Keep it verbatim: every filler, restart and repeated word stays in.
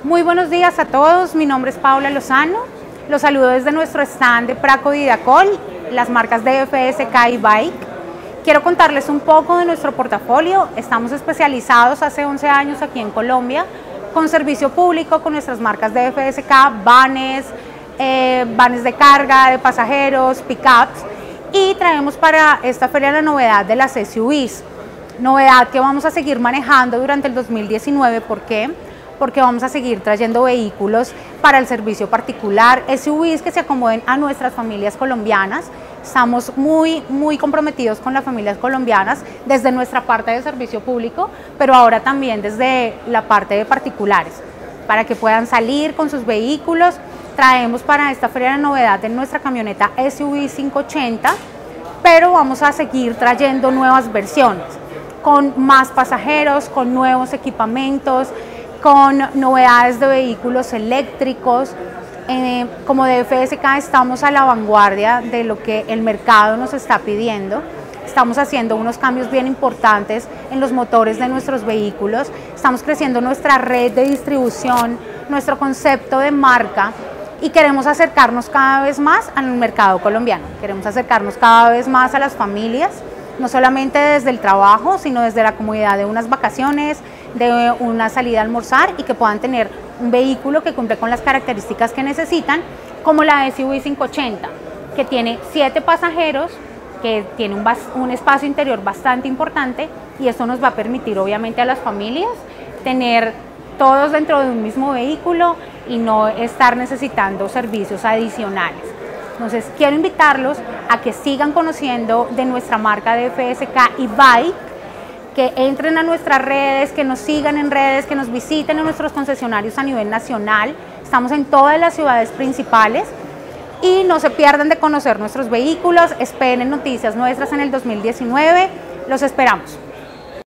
Muy buenos días a todos, mi nombre es Paula Lozano, los saludo desde nuestro stand de Praco Didacol, las marcas de F S K y Bike. Quiero contarles un poco de nuestro portafolio. Estamos especializados hace once años aquí en Colombia con servicio público con nuestras marcas de F S K, vanes, eh, vanes de carga, de pasajeros, pickups, y traemos para esta feria la novedad de las S U Vs, novedad que vamos a seguir manejando durante el dos mil diecinueve. ¿Por qué? Porque vamos a seguir trayendo vehículos para el servicio particular, S U Vs que se acomoden a nuestras familias colombianas. Estamos muy, muy comprometidos con las familias colombianas desde nuestra parte de servicio público, pero ahora también desde la parte de particulares, para que puedan salir con sus vehículos. Traemos para esta feria la novedad de nuestra camioneta S U V quinientos ochenta, pero vamos a seguir trayendo nuevas versiones, con más pasajeros, con nuevos equipamientos, con novedades de vehículos eléctricos. Eh, como de F S K estamos a la vanguardia de lo que el mercado nos está pidiendo. Estamos haciendo unos cambios bien importantes en los motores de nuestros vehículos. Estamos creciendo nuestra red de distribución, nuestro concepto de marca, y queremos acercarnos cada vez más al mercado colombiano. Queremos acercarnos cada vez más a las familias, no solamente desde el trabajo, sino desde la comodidad de unas vacaciones, de una salida a almorzar, y que puedan tener un vehículo que cumple con las características que necesitan, como la S U V quinientos ochenta, que tiene siete pasajeros, que tiene un, un espacio interior bastante importante, y esto nos va a permitir obviamente a las familias tener todos dentro de un mismo vehículo y no estar necesitando servicios adicionales. Entonces quiero invitarlos a que sigan conociendo de nuestra marca de F S K y Bike, que entren a nuestras redes, que nos sigan en redes, que nos visiten en nuestros concesionarios a nivel nacional. Estamos en todas las ciudades principales, y no se pierdan de conocer nuestros vehículos. Esperen noticias nuestras en el dos mil diecinueve. Los esperamos.